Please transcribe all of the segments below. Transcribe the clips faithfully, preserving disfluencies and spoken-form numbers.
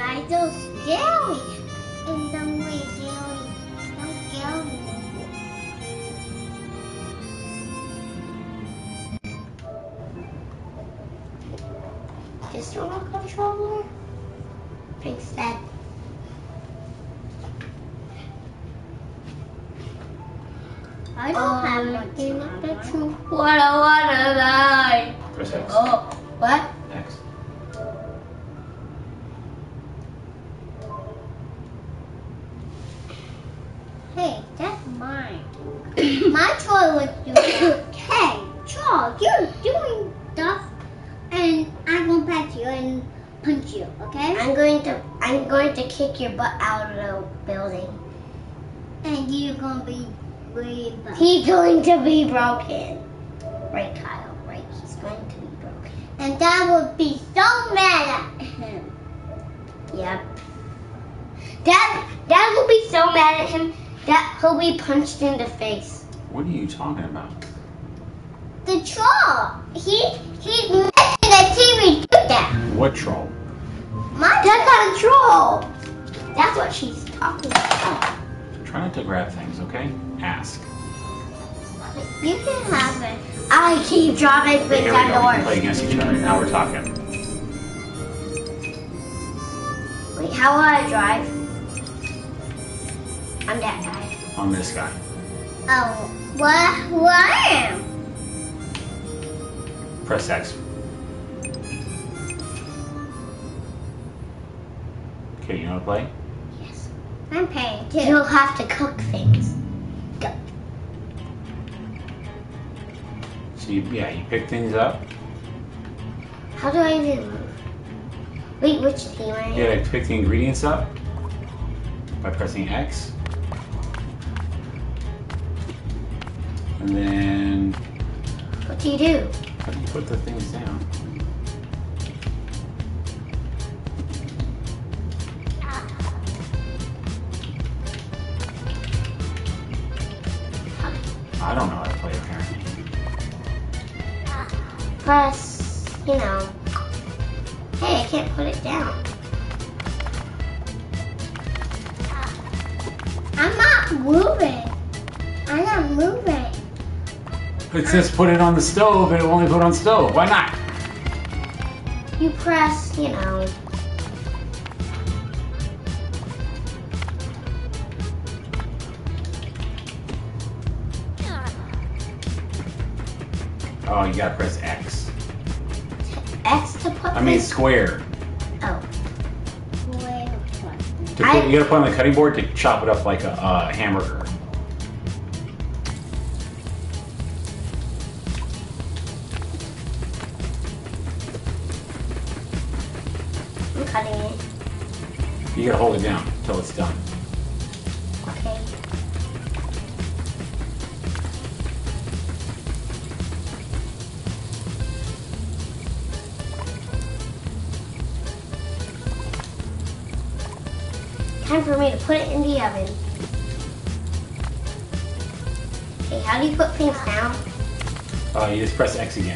guys so scary. And some way scary. Don't scare me. This remote controller? Fix that. I don't Um, have much time. What a what a lie. Press X. Oh, what? X. Hey, that's mine. My toy was doing. Hey, Charles, you're doing stuff, and I'm gonna pat you and punch you. Okay? I'm going to I'm going to kick your butt out of the building. And you're gonna be really bad. He's going to be broken. Right, Kyle, right? He's going to be broken. And Dad would be so mad at him. Yep. Dad Dad will be so mad at him that he'll be punched in the face. What are you talking about? The troll. He he's making the T V do that. What troll? My That's not a troll. That's what she's talking about. Try not to grab things, okay? Ask. You can have it. I keep dropping Okay, things here we on go. We can doors. play against each other. Now we're talking. Wait, how will I drive? I'm that guy. On this guy. Oh, what? Who I am? Press X. Okay, you know how to play? Yes. I'm paying too. You'll have to cook things. Go. So you, yeah, you pick things up. How do I even move? Wait, which team are You you? gotta pick the ingredients up by pressing X. And then, What do you do? how do you put the things down? I don't know how to play apparently. Press, you know. Hey, I can't put it down. I'm not moving. I'm not moving. It says put it on the stove, and it will only put on stove. Why not? You press, you know. Oh, you gotta press X. X to put I mean things- square. Oh. Wait, what? To I- put, you gotta put it on the cutting board to chop it up like a uh, hamburger. I'm cutting it. You gotta hold it down until it's done. Okay. Time for me to put it in the oven. Okay, how do you put things down? Uh, you just press X again.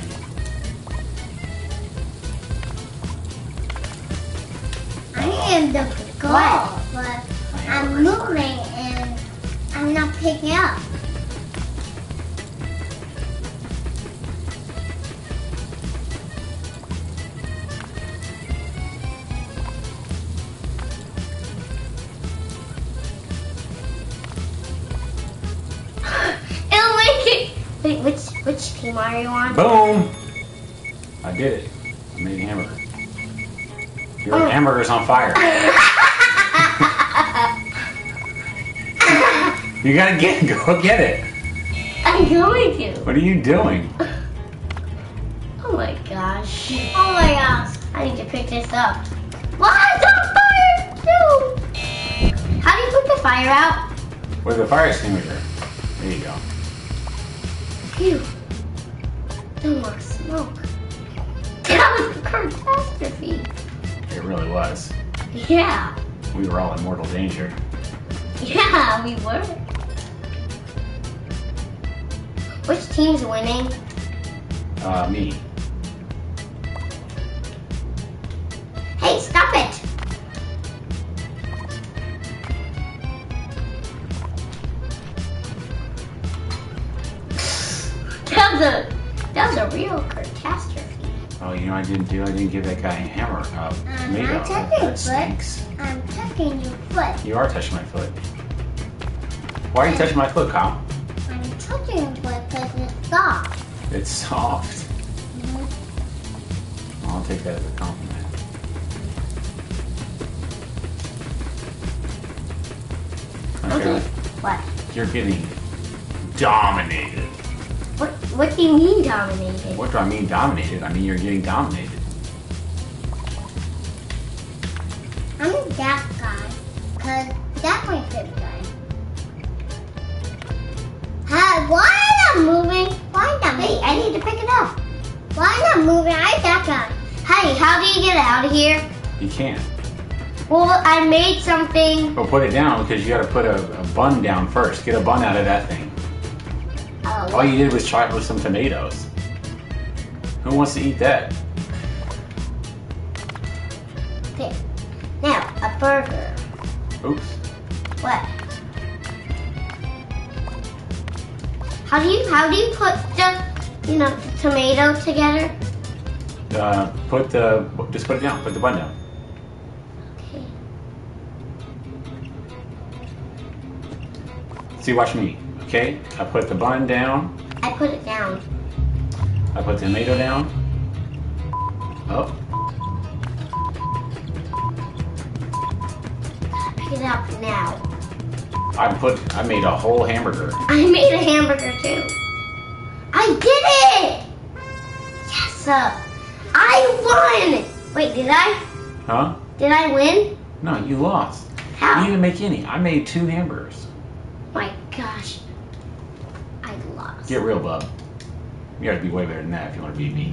I am the girl, What? but My I'm hamburger's moving and I'm not picking up. It'll make it. Wait, which which team are you on? Boom! I did it. I made a hamburger. Your Oh. hamburger's on fire. You gotta get go get it. I'm going to. What are you doing? Oh my gosh. Oh my gosh. I need to pick this up. Why is on fire too? How do you put the fire out? With a fire extinguisher. There you go. Phew. No more smoke. That was a catastrophe. It really was. Yeah. We were all in mortal danger. Yeah, we were. Which team's winning? Uh, me. Hey, stop it. real catastrophe. Oh, you know what I didn't do? I didn't give that guy a hammer. Uh, I'm tomato. not That, touching that foot. stinks. I'm touching your foot. You are touching my foot. Why are you touching my foot, Kyle? I'm touching your foot because it's soft. It's soft. Mhm. I'll take that as a compliment. Okay. What? You're getting dominated. What? What do you mean dominated? What do I mean dominated? I mean you're getting dominated. I'm that guy because that's my favorite guy. Hey, why am I moving? Why am I Hey, I need to pick it up. Why am I moving? I'm that guy. Hey, how do you get out of here? You can't. Well, I made something. Well, put it down because you got to put a, a bun down first. Get a bun out of that thing. Oh, All you did was try it with some tomatoes. Who wants to eat that? okay. Now, a burger. Oops. What? How do you how do you put the you know the tomato together? Uh, put the just put it down. Put the bun down. Okay. See, watch me. Okay. I put the bun down. I put it down. I put the tomato down. Oh. Pick it up now. I put. I made a whole hamburger. I made a hamburger too. I did it! Yes, sir. I won! Wait, did I? Huh? Did I win? No, you lost. How? You didn't make any. I made two hamburgers. My gosh. I lost. Get real, bub. You gotta be way better than that if you want to beat me.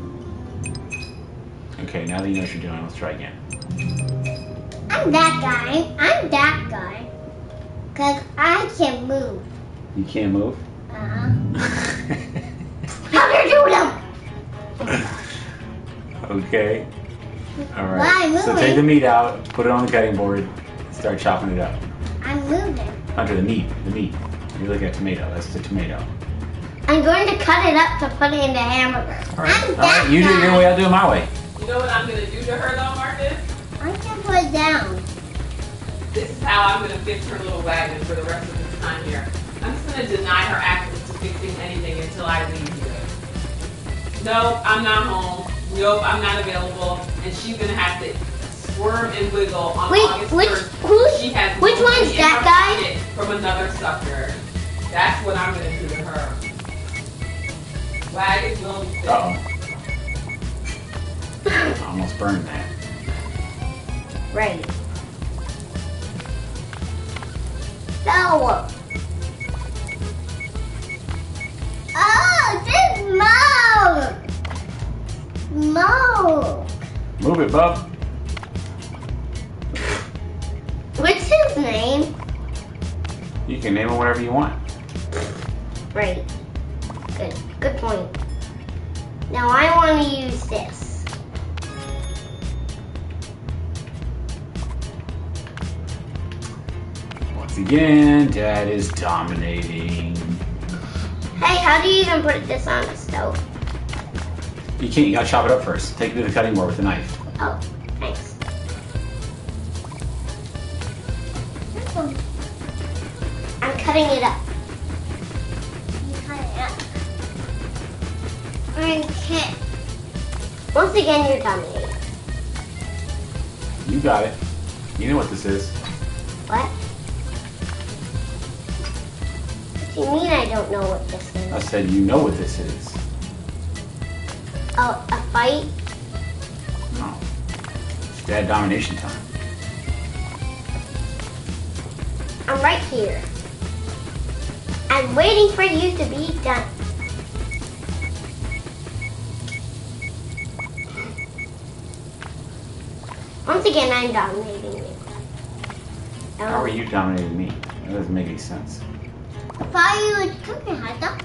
Okay, now that you know what you're doing, let's try again. I'm that guy. I'm that guy. Because I can move. You can't move? Uh-huh. How do you do them? Okay. All Why right. am I So take moving? the meat out, put it on the cutting board, start chopping it up. I'm moving. Hunter, the meat, the meat. You're looking at tomato. That's the tomato. I'm going to cut it up to put it in the hamburger. All right. I'm All right. that You do it your guy. way. I'll do it my way. You know what I'm gonna do to her though, Marcus? I can put it down. This is how I'm gonna fix her little wagon for the rest of this time here. I'm just gonna deny her access to fixing anything until I leave here. Nope, I'm not home. Nope, I'm not available. And she's gonna have to squirm and wiggle on Wait, August which- first. who's- she has which no one's money in that her guy? pocket from another sucker. That's what I'm gonna do to her. Wagon will be fixed. Uh oh. I almost burned that. Right. No. Oh, this smoke! Smoke! Move it, bub. What's his name? You can name it whatever you want. Right. Good. Good point. Now I want to use this. Once again, Dad is dominating. Hey, how do you even put this on the stove? You can't. You gotta chop it up first. Take it to the cutting board with a knife. Oh, thanks. This one. I'm cutting it up. You cut it up. I can't. Once again, you're dominating. You got it. You know what this is. What? What do you mean I don't know what this I is? said you know what this is. Oh, a fight? No. It's Dad domination time. I'm right here. I'm waiting for you to be done. Once again, I'm dominating you. How are you dominating me? That doesn't make any sense. Why you was cooking, Heather?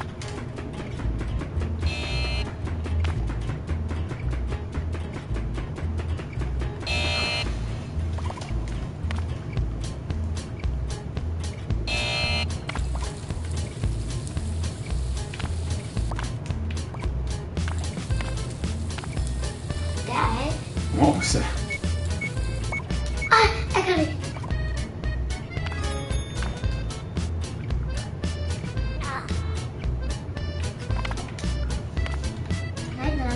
So, Ah, I got it. I done.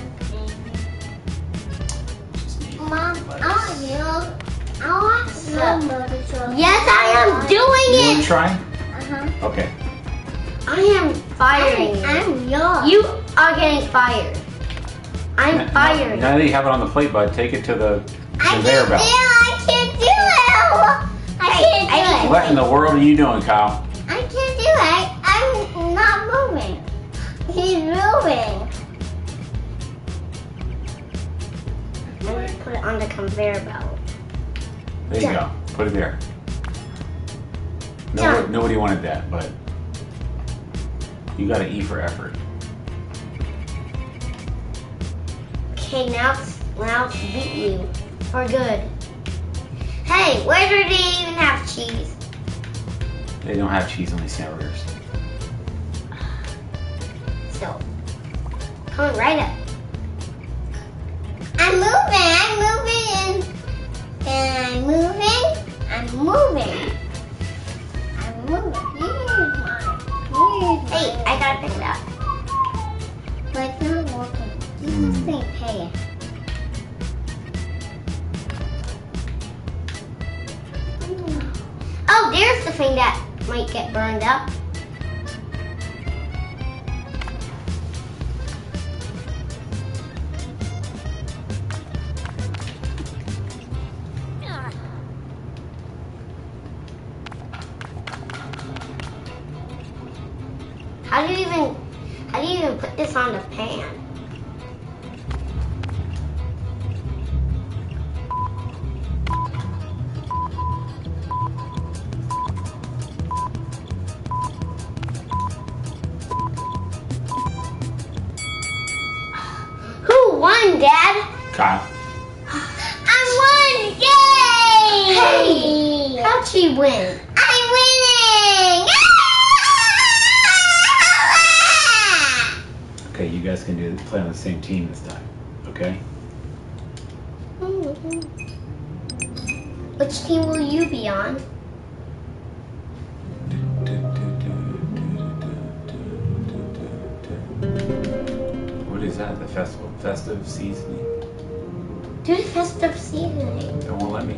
just need Mom, I lettuce. want you. I want some Paw Yes, I am You doing want it. to try? Uh-huh. Okay. I am firing I'm, you. I'm yours. You are getting fired. I'm Now- firing. Now that you have it on the plate, bud, take it to the I conveyor can't do belt. it. I can't do it. I can't do I- it. What in the world are you doing, Kyle? I can't do it. I'm not moving. He's moving. I'm going to put it on the conveyor belt. There you Done. go. Put it there. No, Done. nobody wanted that, but you got to E for effort. Okay, now it's, now it's beat you for good. Hey, where do they even have cheese? They don't have cheese on these hamburgers. So, coming right up. I'm moving. I'm moving. And I'm moving. I'm moving. I'm moving. Here's mine. Here's Hey, I gotta pick it up. But it's not working. This Mm. ain't paying. Oh, there's the thing that might get burned up. How do you even, how do you even put this on the pan? Who won, Dad? Kyle. I won! Yay! Hey, how'd she win? I'm winning! Okay, you guys can do play on the same team this time. Okay? Which team will you be on? What is that? The festival festive seasoning? Do the festive seasoning. It won't let me.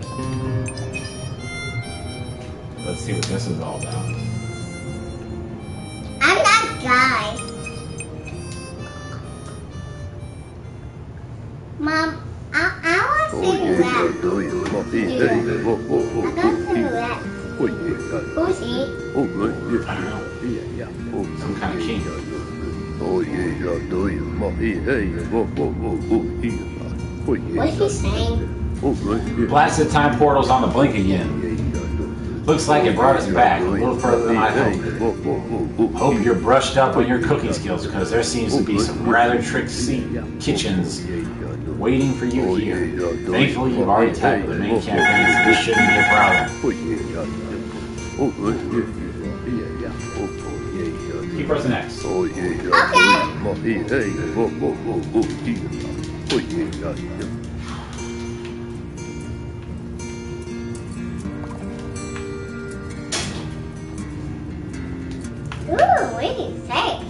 Let's see what this is all about. I'm that guy. Mom, I, I want to see that. I got to see that. Who's he? I don't know. Some kind of king. What's he saying? Blasted time portal's on the blink again. Looks like it brought us back a little further than I hoped. Hope you're brushed up on your cooking skills because there seems to be some rather tricksy kitchens waiting for you here. Thankfully, you've already tackled the main campaign, so this shouldn't be a problem. Keep pressing X. Ooh, what do you say?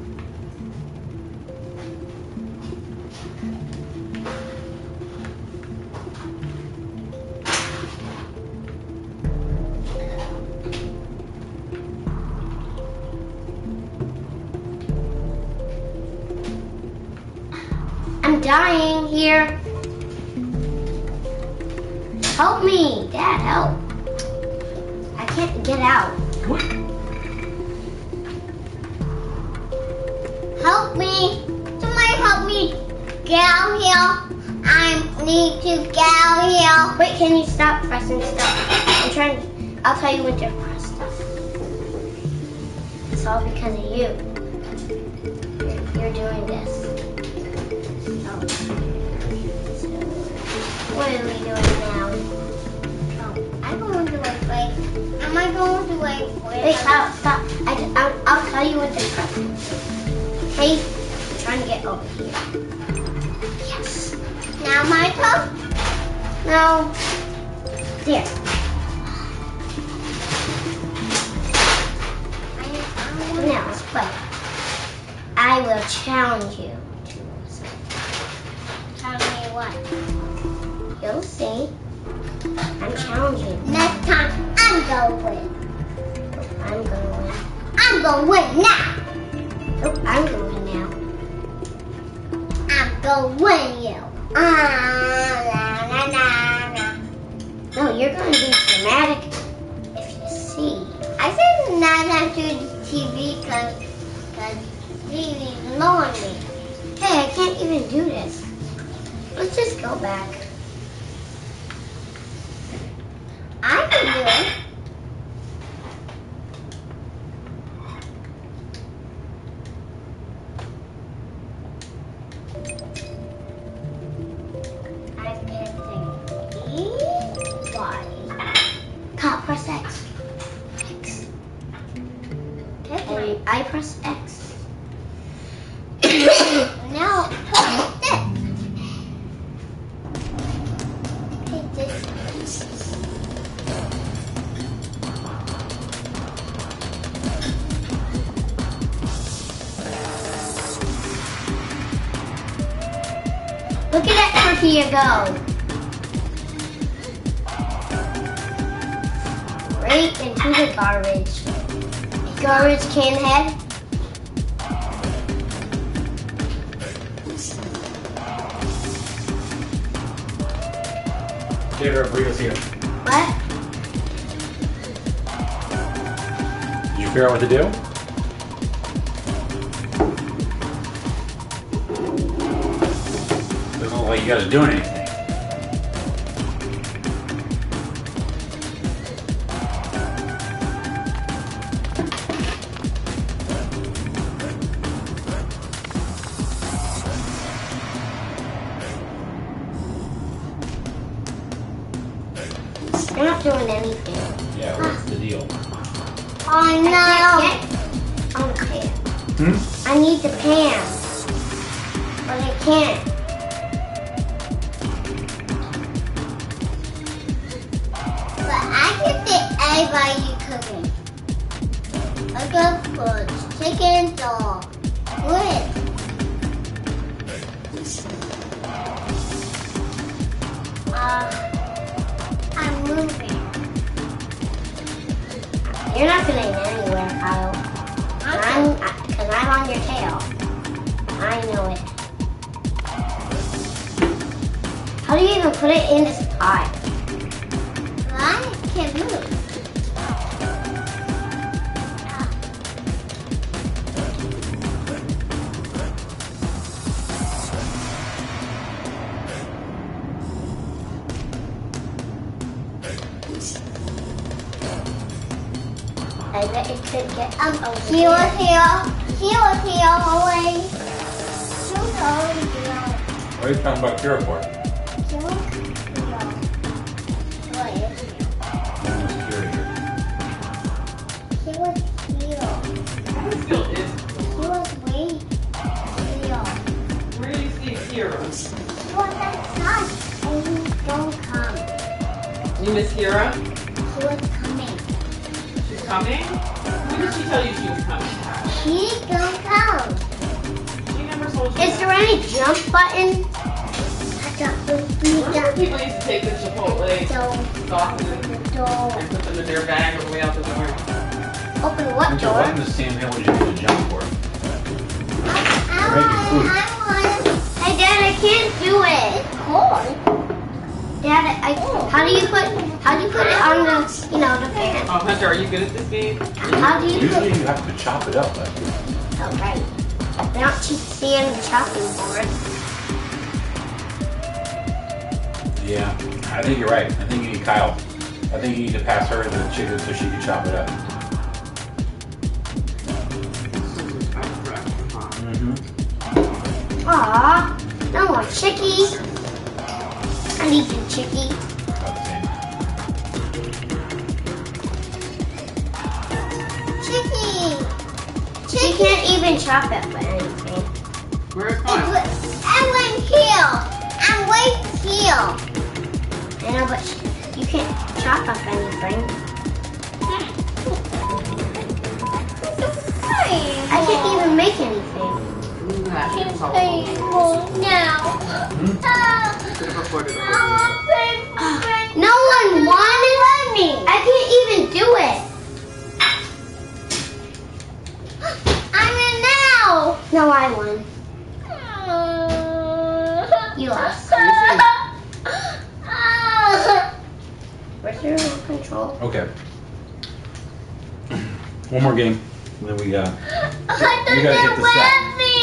I'm dying here. Help me, Dad, help. I can't get out. What? Help me. Somebody help me get out here. I need to get out here. Wait, can you stop pressing stuff? I'm trying, I'll tell you when to press stuff. It's all because of you. You're, you're doing this. So, so, what are we doing now? Oh, I'm going to wait, wait. Am I going to wait, wait? Wait, stop, stop. I, just- I'll, I'll tell you when to press. Hey, I'm trying to get over here. Yes. Now my turn. No. There. Now let's play. I will challenge you to something. Tell me what. You'll see. I'm challenging you. Next time, I'm gonna win. I'm gonna win. I'm gonna win now. Oh, I'm gonna win now. I'm gonna win you. Ah, la, la, la, la. No, you're gonna be dramatic if you see. I said not after the T V because T V's blowing me. Hey, I can't even do this. Let's just go back. I can do it. I'm pressing E, Y. Cop, press X. X. That's my. And I press X. Now press this. Hit this. Look at that Tortilla go. Right into the garbage. Garbage can head. Get her burritos here. What? Did you figure out what to do? Doesn't look like you guys are doing anything. You're not doing anything. Yeah, what's the deal? Oh no. I can't get on the pan. Hmm? I need the pan. But I can't. But I can see everybody cooking. I got food, chicken, dog, wood. Uh, I'm moving. You're not getting anywhere, Kyle. I'm, because I'm on your tail. I know it. How do you even put it in this pot? I can't move. I bet it could get Um, over he here. was here. He was here always. He was always here. What are you talking about Kira for? He was here. What is here? He was here. Still is. He was way here. Where do you see Kira? He was outside and he don't come. You miss Kira? He was coming. She's coming? When did she tell you she was coming? He don't come. She never told you. Is there any jump button? I got the Remember people used to take the Chipotle door. sauces The door. and put them in their bag on the way out the door? Open what Since you're door? welcome to stand here, what did you do to jump for? I, I Making food. want, I want. Hey, Dad, I can't do it. It's cold. Dad, I, how do you put, how do you put it on the, you know, the pan? Oh, Hunter, are you good at this game? How do you put Usually you have to chop it up, but Oh, right. They don't teach C on the chopping board. yeah, I think you're right. I think you need Kyle. I think you need to pass her the chicken so she can chop it up. Mm-hmm. Aw, no more chickie. I need you, chickie. About the same. Chicken. She can't even chop it for anything. Where's It's Kyle? I went here. I'm right here. I know, but you can't chop up anything. I can't even make anything. now. No one wanted me. I can't even do it. I'm in now. No, I won. You lost. Where's your remote control? Okay. One more game. And then we uh I you gotta hit the sack.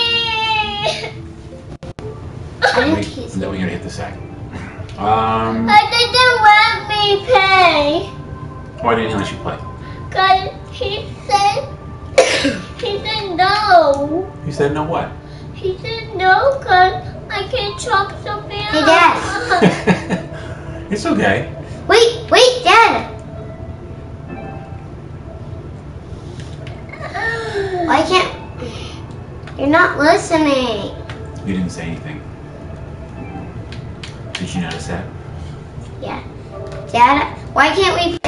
I Then think we, he's. then we gotta hit the sack. Um I didn't let me pay. why didn't he let you play? Cause he said, he said no. He said no what? He said no cause I can't chop something Hey, up. Dad. It's okay. Wait, wait, Dad. Why can't? You're not listening. You didn't say anything. Did you notice that? Yeah. Dad, why can't we